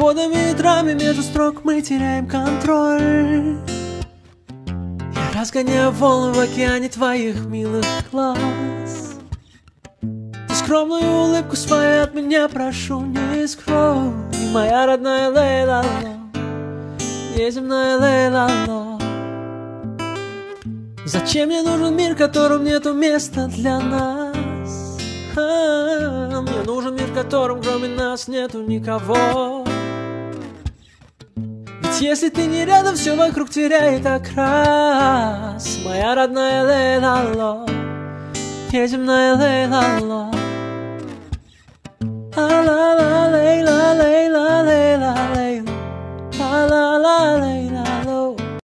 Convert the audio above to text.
переходами ветрами между строк мы теряем контроль. Я разгоняю волны в океане твоих милых глаз. Ты скромную улыбку свою от меня прошу, не скрой. И моя родная Лейла-ло, неземная Лейла-ло. Зачем мне нужен мир, в котором нету места для нас? Мне нужен мир, в котором кроме нас нету никого. Ведь если ты не рядом, все вокруг теряет окрас. Моя родная Лейла-ло, неземная Лейла-ло. Ла-ла-ла, Лейла.